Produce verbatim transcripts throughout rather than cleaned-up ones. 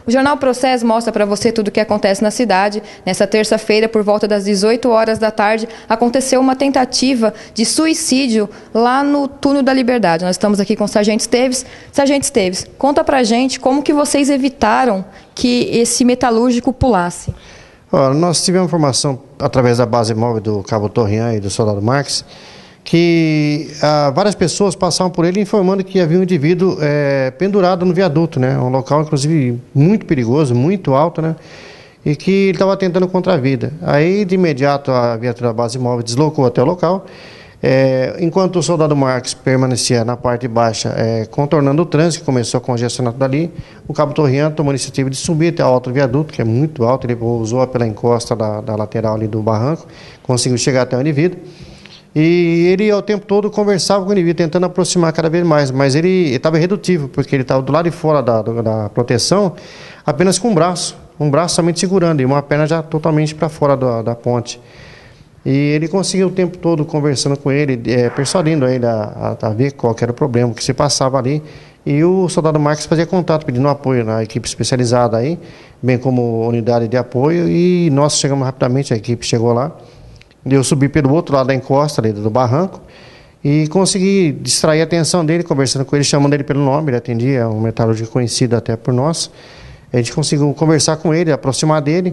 O Jornal Processo mostra para você tudo o que acontece na cidade. Nessa terça-feira, por volta das dezoito horas da tarde, aconteceu uma tentativa de suicídio lá no Túnel da Liberdade. Nós estamos aqui com o Sargento Esteves. Sargento Esteves, conta pra gente como que vocês evitaram que esse metalúrgico pulasse. Ó, nós tivemos informação através da base móvel do Cabo Torrian e do Soldado Marques que ah, várias pessoas passavam por ele informando que havia um indivíduo é, pendurado no viaduto, né? Um local, inclusive, muito perigoso, muito alto, né? E que ele estava tentando contra a vida. Aí, de imediato, a viatura da base móvel deslocou até o local. É, enquanto o Soldado Marques permanecia na parte baixa, é, contornando o trânsito, que começou a congestionar tudo ali, o Cabo Torrian tomou a iniciativa de subir até o alto viaduto, que é muito alto. Ele usou pela encosta da, da lateral ali do barranco, conseguiu chegar até o indivíduo. E ele, ao tempo todo, conversava com o indivíduo, tentando aproximar cada vez mais, mas ele estava irredutível, porque ele estava do lado de fora da, da proteção, apenas com um braço, um braço somente segurando, e uma perna já totalmente para fora da, da ponte. E ele conseguiu o tempo todo conversando com ele, é, persuadindo ele a, a, a ver qual era o problema que se passava ali, e o Soldado Marques fazia contato, pedindo apoio na equipe especializada aí, bem como unidade de apoio, e nós chegamos rapidamente, a equipe chegou lá. Eu subi pelo outro lado da encosta ali do barranco e consegui distrair a atenção dele, conversando com ele, chamando ele pelo nome. Ele atendia, um metalúrgico conhecido até por nós. A gente conseguiu conversar com ele, aproximar dele,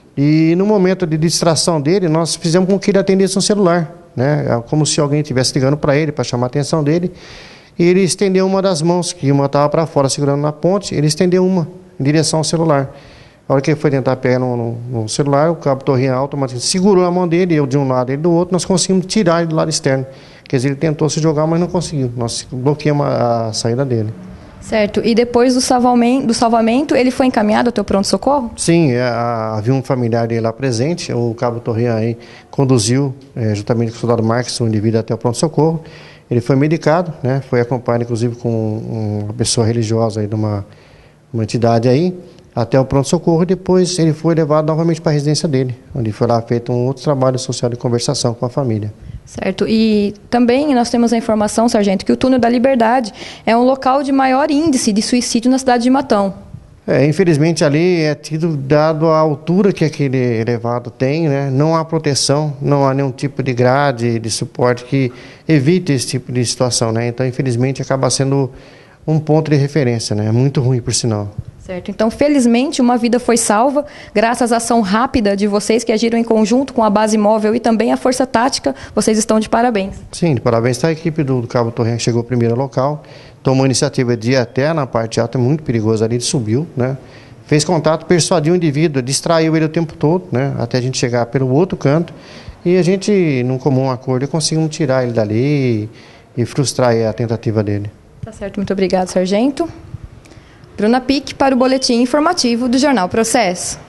e no momento de distração dele, nós fizemos com que ele atendesse um celular, né? Como se alguém estivesse ligando para ele, para chamar a atenção dele. E ele estendeu uma das mãos, que uma estava para fora segurando na ponte, ele estendeu uma em direção ao celular. A hora que ele foi tentar pegar no, no, no celular, o Cabo Torrian automaticamente segurou a mão dele, eu de um lado e ele do outro, nós conseguimos tirar ele do lado externo. Quer dizer, ele tentou se jogar, mas não conseguiu. Nós bloqueamos a, a saída dele. Certo. E depois do salvamento, do salvamento ele foi encaminhado ao teu pronto-socorro? Sim, é, a, havia um familiar dele lá presente, o Cabo Torrian aí conduziu, é, juntamente com o Soldado Marques, o indivíduo até o pronto-socorro. Ele foi medicado, né? Foi acompanhado, inclusive, com uma pessoa religiosa aí de uma, uma entidade aí, até o pronto-socorro, e depois ele foi levado novamente para a residência dele, onde foi lá feito um outro trabalho social de conversação com a família. Certo. E também nós temos a informação, sargento, que o Túnel da Liberdade é um local de maior índice de suicídio na cidade de Matão. É, infelizmente ali é tido, dado a altura que aquele elevado tem, né? Não há proteção, não há nenhum tipo de grade, de suporte que evite esse tipo de situação, né? Então, infelizmente, acaba sendo um ponto de referência, né? É muito ruim, por sinal. Certo. Então, felizmente, uma vida foi salva, graças à ação rápida de vocês que agiram em conjunto com a base móvel e também a Força Tática. Vocês estão de parabéns. Sim, de parabéns está a equipe do, do Cabo Torrian, que chegou primeiro ao local, tomou a iniciativa de ir até na parte alta, muito perigosa ali, subiu, né? Fez contato, persuadiu o indivíduo, distraiu ele o tempo todo, né? Até a gente chegar pelo outro canto, e a gente, num comum acordo, conseguimos tirar ele dali e, e frustrar a tentativa dele. Tá certo, muito obrigado, sargento. Bruna Pique para o Boletim Informativo do Jornal Processo.